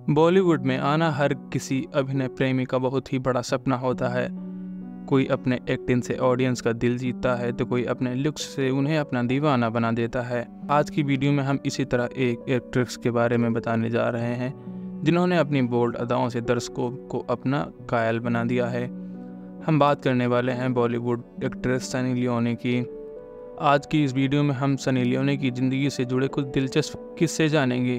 बॉलीवुड में आना हर किसी अभिनय प्रेमी का बहुत ही बड़ा सपना होता है। कोई अपने एक्टिंग से ऑडियंस का दिल जीतता है तो कोई अपने लुक्स से उन्हें अपना दीवाना बना देता है। आज की वीडियो में हम इसी तरह एक एक्ट्रेस के बारे में बताने जा रहे हैं जिन्होंने अपनी बोल्ड अदाओं से दर्शकों को अपना कायल बना दिया है। हम बात करने वाले हैं बॉलीवुड एक्ट्रेस सनी लियोनी की। आज की इस वीडियो में हम सनी लियोनी की ज़िंदगी से जुड़े कुछ दिलचस्प किस्से जानेंगे।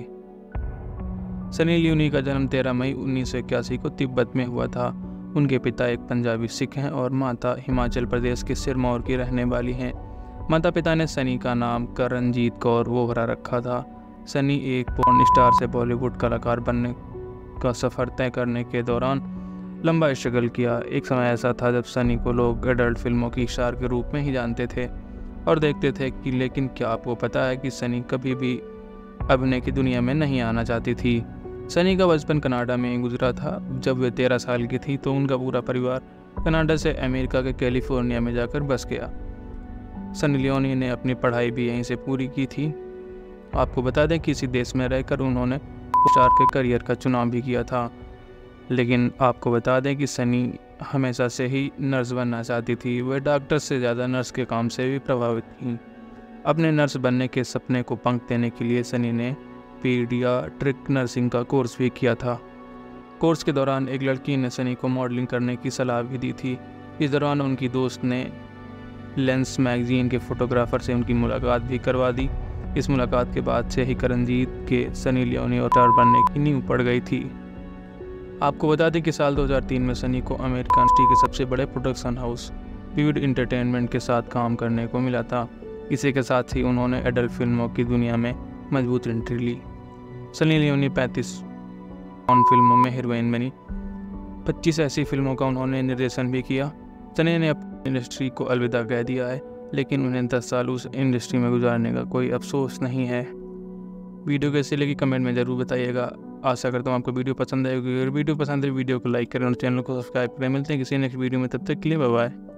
सनी लियोनी का जन्म 13 मई 1981 को तिब्बत में हुआ था। उनके पिता एक पंजाबी सिख हैं और माता हिमाचल प्रदेश के सिरमौर की रहने वाली हैं। माता पिता ने सनी का नाम करणजीत कौर वोहरा रखा था। सनी एक पॉर्न स्टार से बॉलीवुड कलाकार बनने का सफ़र तय करने के दौरान लंबा स्ट्रगल किया। एक समय ऐसा था जब सनी को लोग एडल्ट फिल्मों की स्टार के रूप में ही जानते थे और देखते थे कि लेकिन क्या आपको पता है कि सनी कभी भी अभिनय की दुनिया में नहीं आना चाहती थी। सनी का बचपन कनाडा में गुजरा था। जब वे 13 साल की थी तो उनका पूरा परिवार कनाडा से अमेरिका के कैलिफोर्निया में जाकर बस गया। सनी लियोनी ने अपनी पढ़ाई भी यहीं से पूरी की थी। आपको बता दें कि इसी देश में रहकर उन्होंने स्टार के करियर का चुनाव भी किया था। लेकिन आपको बता दें कि सनी हमेशा से ही नर्स बनना चाहती थी। वह डॉक्टर से ज़्यादा नर्स के काम से भी प्रभावित थी। अपने नर्स बनने के सपने को पंख देने के लिए सनी ने पीडियाट्रिक नर्सिंग का कोर्स भी किया था। कोर्स के दौरान एक लड़की ने सनी को मॉडलिंग करने की सलाह भी दी थी। इस दौरान उनकी दोस्त ने लेंस मैगजीन के फोटोग्राफर से उनकी मुलाकात भी करवा दी। इस मुलाकात के बाद से ही करणजीत के सनी लियोनी और स्टार बनने की नींव पड़ गई थी। आपको बता दें कि साल 2003 में सनी को अमेरिकन इंडस्ट्री के सबसे बड़े प्रोडक्शन हाउस विविड एंटरटेनमेंट के साथ काम करने को मिला था। इसी के साथ ही उन्होंने एडल्ट फिल्मों की दुनिया में मजबूत एंट्री ली। सनी लियोनी 35 पॉर्न फिल्मों में हीरोइन बनी। 25 ऐसी फिल्मों का उन्होंने निर्देशन भी किया। सनी ने अपनी इंडस्ट्री को अलविदा कह दिया है, लेकिन उन्हें 10 साल उस इंडस्ट्री में गुजारने का कोई अफसोस नहीं है। वीडियो कैसे लगी कमेंट में ज़रूर बताइएगा। आशा करता हूँ आपको वीडियो पसंद आएगी। अगर वीडियो पसंद है वीडियो को लाइक करें और चैनल को सब्सक्राइब करें। मिलते हैं किसी नेक्स्ट वीडियो में, तब तक के लिए बाय बाय।